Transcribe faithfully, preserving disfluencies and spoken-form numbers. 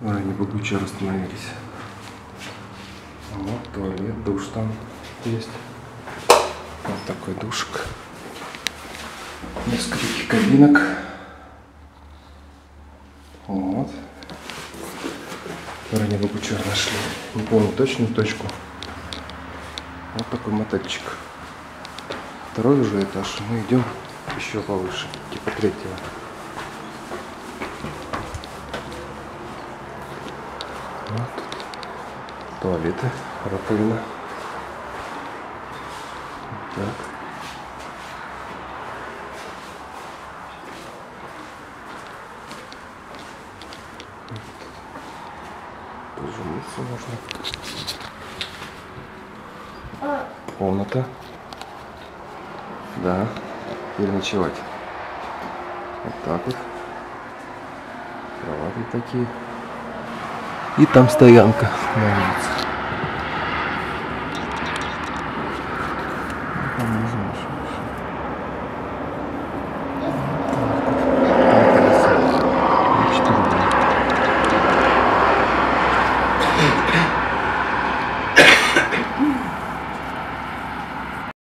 Ранее Богучар остановились. Вот туалет, душ там есть. Вот такой душик. Несколько кабинок. Вот. Ранее Богучар нашли. Не помню точную точку. Вот такой мотельчик. Второй уже этаж. Мы идем еще повыше, типа третьего. Вот тут туалеты, раковина. Вот так. Тоже мыться можно. Комната. Да, переночевать. Вот так вот. Кровати такие. И там стоянка на улице. Там